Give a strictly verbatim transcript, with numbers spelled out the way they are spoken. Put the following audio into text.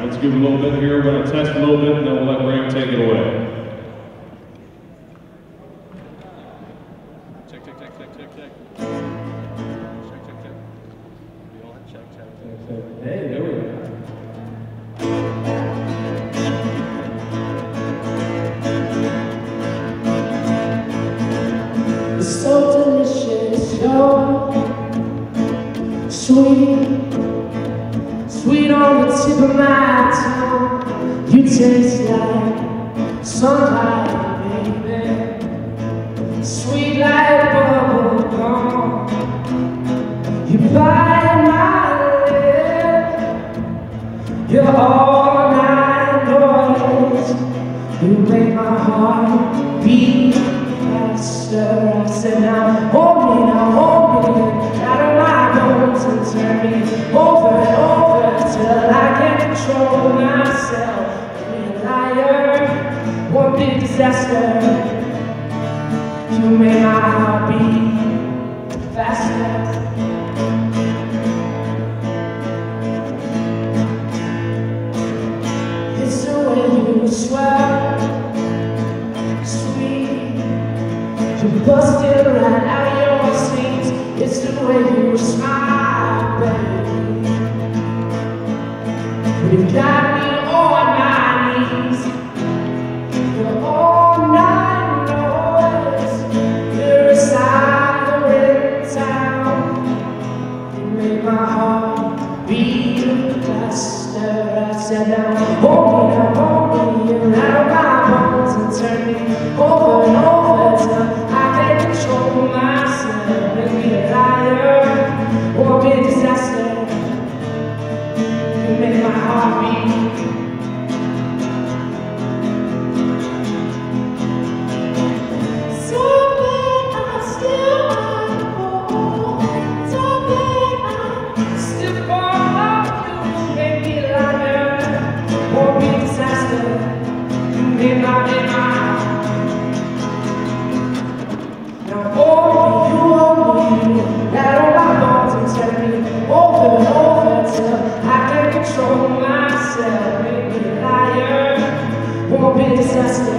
Let's give it a little bit here. We're going to test a little bit, and then we'll let Graham take it away. Check, check, check, check, check, check. Check, check, check. We all check, check, check, check. Hey, there we go. It's so delicious, you're sweet. Sweet on the tip of my tongue. You taste like sunlight, baby. Sweet like bubble gum. You bite my lip. You're all night noise. You make my heart beat faster. I said now hold me, now hold me out of my bones and turn me over and over till I can control myself. Be a liar, one big disaster. You make my heart beat faster. It's the way you swear, sweet. You busted right out your seams. It's the way you smile, baby. You got me on my knees. You're all night noise. You're a silent town. You make my heart beat faster. I said now hold me, now hold me around my bones and turn me over and over till I can control myself and be a liar or be a disaster. You make my heart beat. So bad I'm still on hold. So bad I'm still for you. Make me a liar or be a disaster. You make my, make my now hold me, you hold me, that on my bones and turn me over and over till I can control myself. Make me a liar, won't be a disaster.